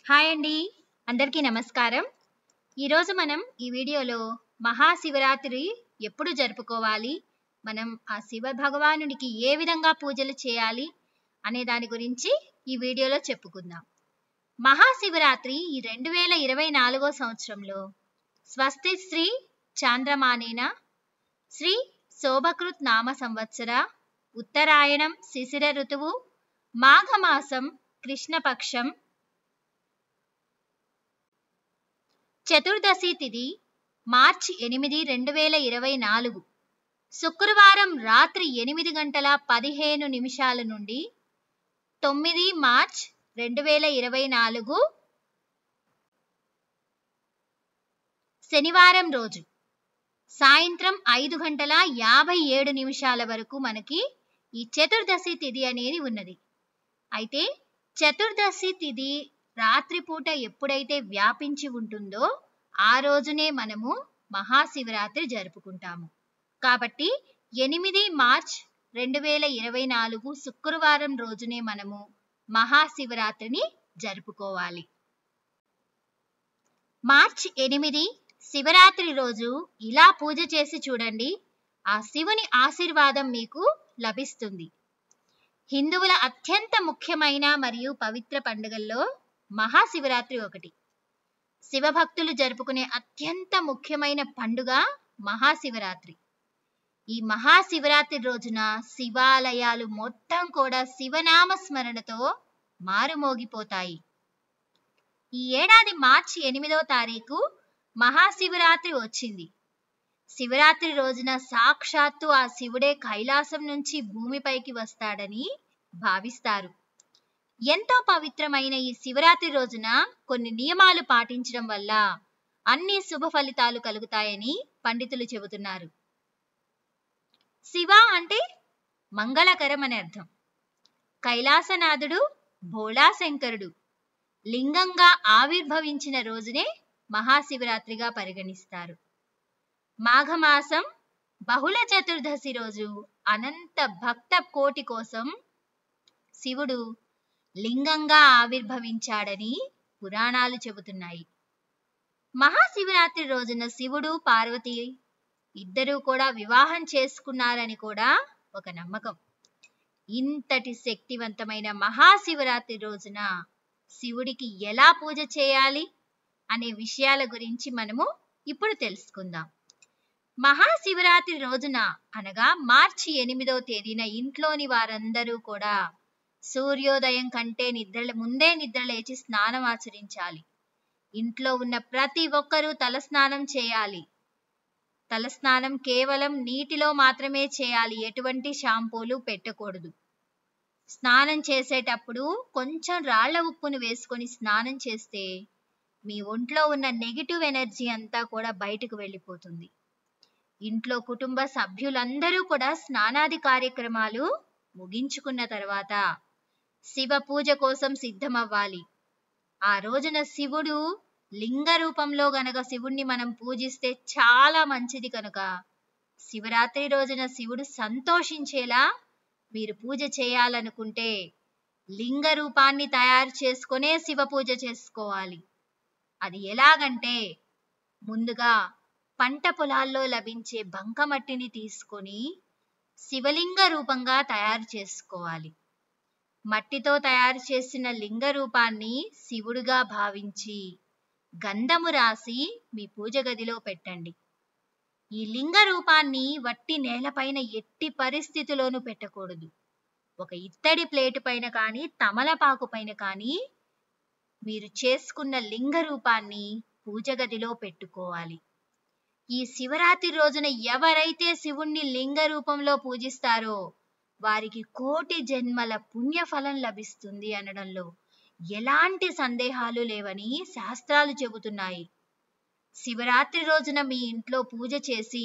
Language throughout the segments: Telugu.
హాయ్ అండి, అందరికీ నమస్కారం. ఈరోజు మనం ఈ వీడియోలో మహాశివరాత్రి ఎప్పుడు జరుపుకోవాలి, మనం ఆ శివ భగవానుడికి ఏ విధంగా పూజలు చేయాలి అనే దాని గురించి ఈ వీడియోలో చెప్పుకుందాం. మహాశివరాత్రి ఈ 2024 సంవత్సరంలో స్వస్తి శ్రీ చాంద్రమానేన శ్రీ శోభకృత్ నామ సంవత్సర ఉత్తరాయణం శిశిర ఋతువు మాఘమాసం కృష్ణపక్షం చతుర్దశి తిథి మార్చి 8, 2024 శుక్రవారం రాత్రి 8:15 నుండి 9 మార్చ్ 2024 శనివారం రోజు సాయంత్రం 5:57 వరకు మనకి ఈ చతుర్దశి తిథి అనేది ఉన్నది. అయితే చతుర్దశి తిథి రాత్రిపూట ఎప్పుడైతే వ్యాపించి ఉంటుందో ఆ రోజునే మనము మహాశివరాత్రి జరుపుకుంటాము. కాబట్టి 8 మార్చ్ 2024 శుక్రవారం రోజునే మనము మహాశివరాత్రిని జరుపుకోవాలి. మార్చి 8 శివరాత్రి రోజు ఇలా పూజ చేసి చూడండి, ఆ శివుని ఆశీర్వాదం మీకు లభిస్తుంది. హిందువుల అత్యంత ముఖ్యమైన మరియు పవిత్ర పండుగల్లో మహాశివరాత్రి ఒకటి. శివభక్తులు జరుపుకునే అత్యంత ముఖ్యమైన పండుగ మహాశివరాత్రి. ఈ మహాశివరాత్రి రోజున శివాలయాలు మొత్తం కూడా శివనామ స్మరణతో మారుమోగిపోతాయి. ఈ ఏడాది మార్చి 8వ తారీఖు మహాశివరాత్రి వచ్చింది. శివరాత్రి రోజున సాక్షాత్తు ఆ శివుడే కైలాసం నుంచి భూమిపైకి వస్తాడని భావిస్తారు. ఎంతో పవిత్రమైన ఈ శివరాత్రి రోజున కొన్ని నియమాలు పాటించడం వల్ల అన్ని శుభ ఫలితాలు కలుగుతాయని పండితులు చెబుతున్నారు. శివ అంటే మంగళకరం అని అర్థం. కైలాసనాథుడు భోళాశంకరుడు లింగంగా ఆవిర్భవించిన రోజునే మహాశివరాత్రిగా పరిగణిస్తారు. మాఘమాసం బహుళ చతుర్దశి రోజు అనంత భక్త కోటి కోసం శివుడు లింగంగా ఆవిర్భవించాడని పురాణాలు చెబుతున్నాయి. మహాశివరాత్రి రోజున శివుడు పార్వతి ఇద్దరూ కూడా వివాహం చేసుకున్నారని కూడా ఒక నమ్మకం. ఇంతటి శక్తివంతమైన మహాశివరాత్రి రోజున శివుడికి ఎలా పూజ చేయాలి అనే విషయాల గురించి మనము ఇప్పుడు తెలుసుకుందాం. మహాశివరాత్రి రోజున అనగా మార్చి 8వ తేదీన ఇంట్లోని వారందరూ కూడా సూర్యోదయం కంటే ముందే నిద్ర లేచి స్నానం ఆచరించాలి. ఇంట్లో ఉన్న ప్రతి ఒక్కరూ తలస్నానం చేయాలి. తలస్నానం కేవలం నీటిలో మాత్రమే చేయాలి, ఎటువంటి షాంపూలు పెట్టకూడదు. స్నానం చేసేటప్పుడు కొంచెం రాళ్ల ఉప్పును వేసుకొని స్నానం చేస్తే మీ ఒంట్లో ఉన్న నెగిటివ్ ఎనర్జీ అంతా కూడా బయటకు వెళ్ళిపోతుంది. ఇంట్లో కుటుంబ సభ్యులందరూ కూడా స్నానాది కార్యక్రమాలు ముగించుకున్న తర్వాత శివ పూజ కోసం సిద్ధమవ్వాలి. ఆ రోజున శివుడు లింగ రూపంలో గనక శివుణ్ణి మనం పూజిస్తే చాలా మంచిది. కనుక శివరాత్రి రోజున శివుడు సంతోషించేలా మీరు పూజ చేయాలనుకుంటే లింగ రూపాన్ని తయారు చేసుకునే శివ పూజ చేసుకోవాలి. అది ఎలాగంటే, ముందుగా పంట పొలాల్లో లభించే బంకమట్టిని తీసుకొని శివలింగ రూపంగా తయారు చేసుకోవాలి. మట్టితో తయారు చేసిన లింగ రూపాన్ని శివుడుగా భావించి గంధము రాసి మీ పూజ గదిలో పెట్టండి. ఈ లింగ రూపాన్ని వట్టి నేలపైన ఎట్టి పరిస్థితిలోనూ పెట్టకూడదు. ఒక ఇత్తడి ప్లేటు పైన కానీ తమలపాకు పైన కానీ మీరు చేసుకున్న లింగ రూపాన్ని పూజ గదిలో పెట్టుకోవాలి. ఈ శివరాత్రి రోజున ఎవరైతే శివుణ్ణి లింగ రూపంలో పూజిస్తారో వారికి కోటి జన్మల పుణ్యఫలం లభిస్తుంది అనడంలో ఎలాంటి సందేహాలు లేవని శాస్త్రాలు చెబుతున్నాయి. శివరాత్రి రోజున మీ ఇంట్లో పూజ చేసి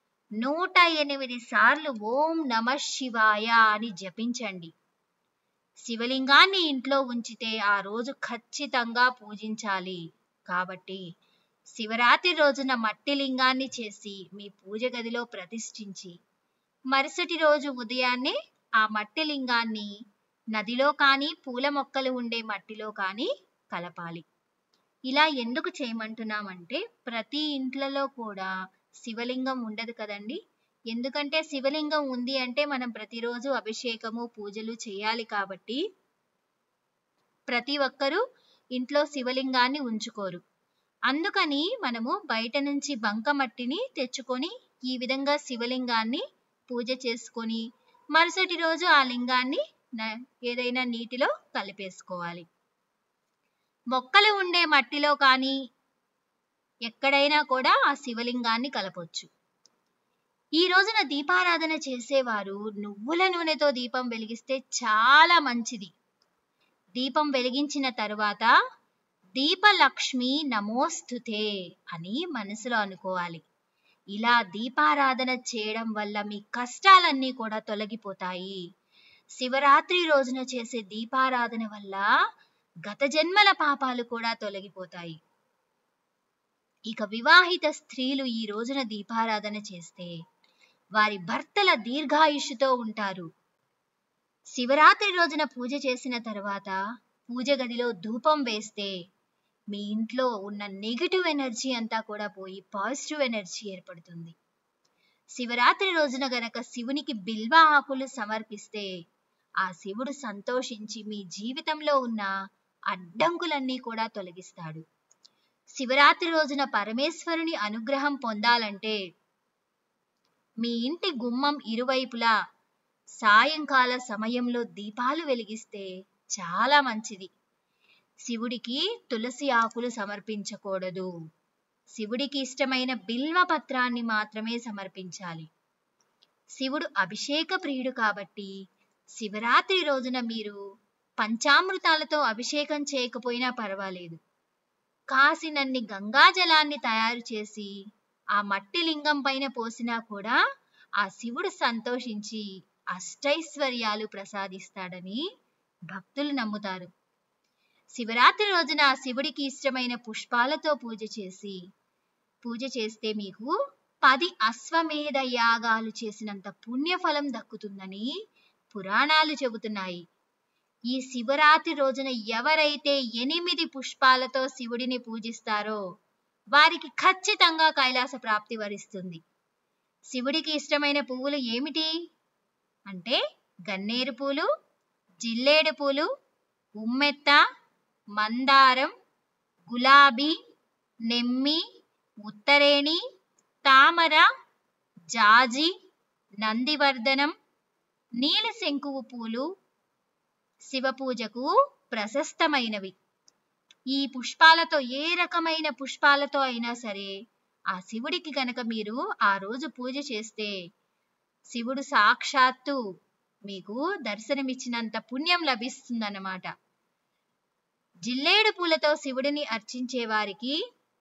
108 సార్లు ఓం నమః శివాయ అని జపించండి. శివలింగాన్ని ఇంట్లో ఉంచితే ఆ రోజు ఖచ్చితంగా పూజించాలి. కాబట్టి శివరాత్రి రోజున మట్టి లింగాన్ని చేసి మీ పూజ గదిలో ప్రతిష్ఠించి మరుసటి రోజు ఉదయాన్నే ఆ మట్టి లింగాన్ని నదిలో కానీ పూల మొక్కలు ఉండే మట్టిలో కానీ కలపాలి. ఇలా ఎందుకు చేయమంటున్నామంటే ప్రతి ఇంట్లలో కూడా శివలింగం ఉండదు కదండి. ఎందుకంటే శివలింగం ఉంది అంటే మనం ప్రతిరోజు అభిషేకము పూజలు చేయాలి కాబట్టి ప్రతి ఒక్కరూ ఇంట్లో శివలింగాన్ని ఉంచుకోరు. అందుకని మనము బయట నుంచి బంకమట్టిని తెచ్చుకొని ఈ విధంగా శివలింగాన్ని పూజ చేసుకొని మరుసటి రోజు ఆ లింగాన్ని ఏదైనా నీటిలో కలిపేసుకోవాలి. మొక్కలు ఉండే మట్టిలో కానీ ఎక్కడైనా కూడా ఆ శివలింగాన్ని కలపొచ్చు. ఈ రోజున దీపారాధన చేసేవారు నువ్వుల నూనెతో దీపం వెలిగిస్తే చాలా మంచిది. దీపం వెలిగించిన తరువాత దీపలక్ష్మి నమోస్తుతే అని మనసులో అనుకోవాలి. ఇలా దీపారాధన చేయడం వల్ల మీ కష్టాలన్నీ కూడా తొలగిపోతాయి. శివరాత్రి రోజున చేసే దీపారాధన వల్ల గత జన్మల పాపాలు కూడా తొలగిపోతాయి. ఇక వివాహిత స్త్రీలు ఈ రోజున దీపారాధన చేస్తే వారి భర్తల దీర్ఘాయుష్యుతో ఉంటారు. శివరాత్రి రోజున పూజ చేసిన తర్వాత పూజ గదిలో ధూపం వేస్తే మీ ఇంట్లో ఉన్న నెగటివ్ ఎనర్జీ అంతా కూడా పోయి పాజిటివ్ ఎనర్జీ ఏర్పడుతుంది. శివరాత్రి రోజున గనక శివునికి బిల్వ ఆకులు సమర్పిస్తే ఆ శివుడు సంతోషించి మీ జీవితంలో ఉన్న అడ్డంకులన్నీ కూడా తొలగిస్తాడు. శివరాత్రి రోజున పరమేశ్వరుని అనుగ్రహం పొందాలంటే మీ ఇంటి గుమ్మం ఇరువైపులా సాయంకాల సమయంలో దీపాలు వెలిగిస్తే చాలా మంచిది. శివుడికి తులసి ఆకులు సమర్పించకూడదు. శివుడికి ఇష్టమైన బిల్వ పత్రాన్ని మాత్రమే సమర్పించాలి. శివుడు అభిషేక ప్రియుడు కాబట్టి శివరాత్రి రోజున మీరు పంచామృతాలతో అభిషేకం చేయకపోయినా పర్వాలేదు. కాసినన్ని గంగా జలాన్ని తయారు చేసి ఆ మట్టి లింగం పైన పోసినా కూడా ఆ శివుడు సంతోషించి అష్టైశ్వర్యాలు ప్రసాదిస్తాడని భక్తులు నమ్ముతారు. శివరాత్రి రోజున శివుడికి ఇష్టమైన పుష్పాలతో పూజ చేస్తే మీకు 10 అశ్వమేధ యాగాలు చేసినంత పుణ్యఫలం దక్కుతుందని పురాణాలు చెబుతున్నాయి. ఈ శివరాత్రి రోజున ఎవరైతే 8 పుష్పాలతో శివుడిని పూజిస్తారో వారికి ఖచ్చితంగా కైలాస ప్రాప్తి వరిస్తుంది. శివుడికి ఇష్టమైన పువ్వులు ఏమిటి అంటే గన్నేరు పూలు, జిల్లేడు పూలు, ఉమ్మెత్త, మందారం, గులాబీ, నెమ్మి, ఉత్తరేణి, తామర, జాజి, నందివర్ధనం, నీలశంకువు పూలు శివ పూజకు ప్రశస్తమైనవి. ఈ పుష్పాలతో ఏ రకమైన పుష్పాలతో అయినా సరే ఆ శివుడికి గనక మీరు ఆ రోజు పూజ చేస్తే శివుడు సాక్షాత్తు మీకు దర్శనమిచ్చినంత పుణ్యం లభిస్తుందన్నమాట. జిల్లేడు పూలతో శివుడిని అర్చించే వారికి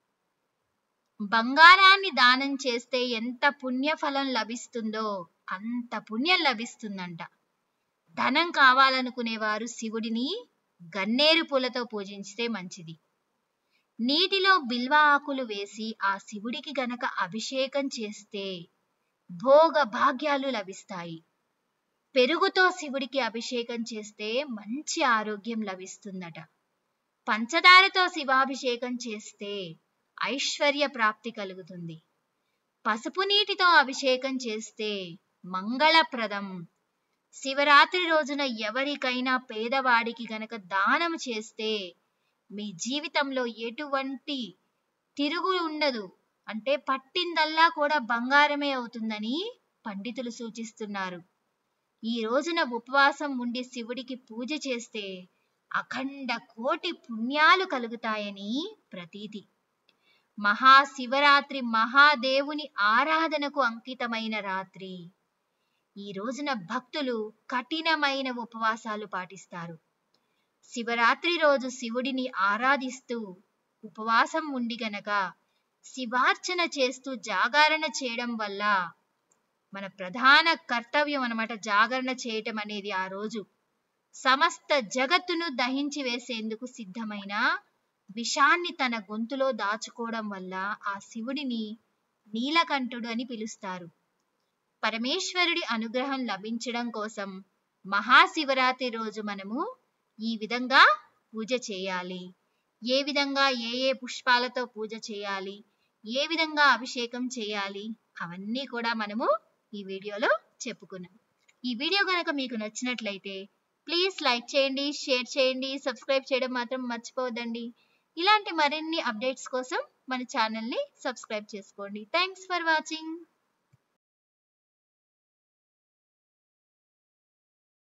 బంగారాన్ని దానం చేస్తే ఎంత పుణ్యఫలం లభిస్తుందో అంత పుణ్యం లభిస్తుందంట. ధనం కావాలనుకునేవారు శివుడిని గన్నేరు పూలతో పూజించితే మంచిది. నీటిలో బిల్వ ఆకులు వేసి ఆ శివుడికి గనక అభిషేకం చేస్తే భోగ భాగ్యాలు లభిస్తాయి. పెరుగుతో శివుడికి అభిషేకం చేస్తే మంచి ఆరోగ్యం లభిస్తుందట. పంచదారతో శివాభిషేకం చేస్తే ఐశ్వర్య ప్రాప్తి కలుగుతుంది. పసుపు నీటితో అభిషేకం చేస్తే మంగళప్రదం. శివరాత్రి రోజున ఎవరికైనా పేదవాడికి గనక దానం చేస్తే మీ జీవితంలో ఎటువంటి తిరుగు ఉండదు. అంటే పట్టిందల్లా కూడా బంగారమే అవుతుందని పండితులు సూచిస్తున్నారు. ఈ రోజున ఉపవాసం ఉండి శివుడికి పూజ చేస్తే అఖండ కోటి పుణ్యాలు కలుగుతాయని ప్రతీతి. మహాశివరాత్రి మహాదేవుని ఆరాధనకు అంకితమైన రాత్రి. ఈ రోజున భక్తులు కఠినమైన ఉపవాసాలు పాటిస్తారు. శివరాత్రి రోజు శివుడిని ఆరాధిస్తూ ఉపవాసం ఉండి గనక శివార్చన చేస్తూ జాగరణ చేయడం వల్ల మన ప్రధాన కర్తవ్యం అన్నమాట. జాగరణ చేయటం అనేది ఆ రోజు సమస్త జగత్తును దహించి వేసేందుకు సిద్ధమైన విషాన్ని తన గొంతులో దాచుకోవడం వల్ల ఆ శివుడిని నీలకంఠుడు అని పిలుస్తారు. పరమేశ్వరుడి అనుగ్రహం లభించడం కోసం మహాశివరాత్రి రోజు మనము ఈ విధంగా పూజ చేయాలి. ఏ విధంగా ఏ పుష్పాలతో పూజ చేయాలి, ఏ విధంగా అభిషేకం చేయాలి అవన్నీ కూడా మనము ఈ వీడియోలో చెప్పుకున్నాం. ఈ వీడియో కనుక మీకు నచ్చినట్లయితే ప్లీజ్ లైక్ చేయండి, షేర్ చేయండి, సబ్స్క్రైబ్ చేయడం మాత్రం మర్చిపోవద్దండి. ఇలాంటి మరిన్ని అప్డేట్స్ కోసం మన ఛానల్ని సబ్స్క్రైబ్ చేసుకోండి. Thanks for watching.